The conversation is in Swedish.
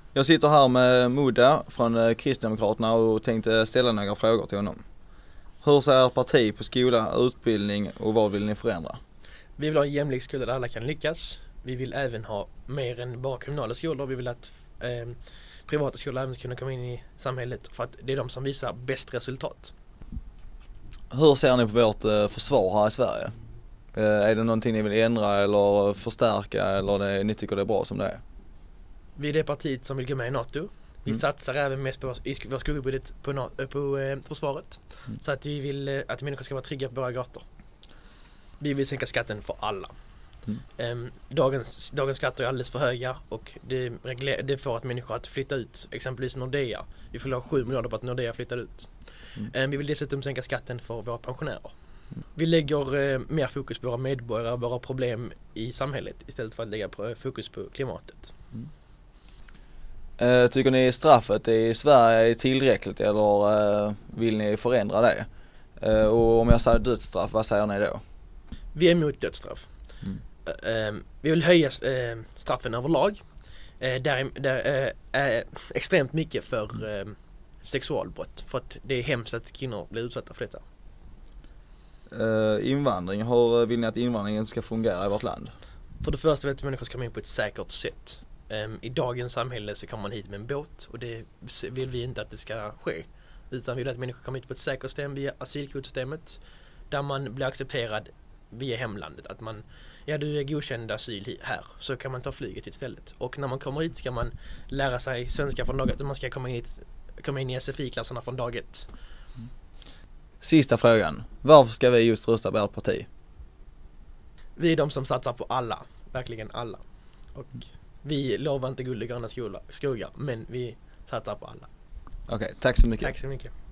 Jag sitter här med Mudda från Kristdemokraterna och tänkte ställa några frågor till honom. Hur ser parti på skola, utbildning och vad vill ni förändra? Vi vill ha en jämlik skola där alla kan lyckas. Vi vill även ha mer än bara kommunala skolor. Vi vill att privata skolor även ska kunna komma in i samhället för att det är de som visar bäst resultat. Hur ser ni på vårt försvar här i Sverige? Är det någonting ni vill ändra eller förstärka eller ni tycker det är bra som det är? Vi är det partiet som vill gå med i NATO. Vi satsar även mest på vår skuggbudget på försvaret. Så att vi vill att människor ska vara trygga på våra gator. Vi vill sänka skatten för alla. Dagens skatter är alldeles för höga och det får att människor att flytta ut, exempelvis Nordea. Vi förlorar 7 miljarder på att Nordea flyttar ut. Vi vill dessutom sänka skatten för våra pensionärer. Vi lägger mer fokus på våra medborgare och våra problem i samhället istället för att lägga fokus på klimatet. Tycker ni straffet i Sverige är tillräckligt eller vill ni förändra det? Och om jag säger dödsstraff, vad säger ni då? Vi är emot dödsstraff. Vi vill höja straffen överlag. Där är extremt mycket för sexualbrott. För att det är hemskt att kvinnor blir utsatta för detta. Invandring, hur vill ni att invandringen ska fungera i vårt land? För det första vill att människor ska komma in på ett säkert sätt. I dagens samhälle så kommer man hit med en båt och det vill vi inte att det ska ske. Utan vi vill att människor kommer hit på ett säkert system via asylkvotsystemet där man blir accepterad via hemlandet. Att du är godkänd asyl här så kan man ta flyget istället. Och när man kommer hit ska man lära sig svenska från dag ett och man ska komma in i SFI-klasserna från dag ett. Sista frågan. Varför ska vi just rösta på ert parti? Vi är de som satsar på alla. Verkligen alla. Och vi lovar inte guld och gröna skogar, men vi satsar på alla. Okej, tack så mycket. Tack så mycket.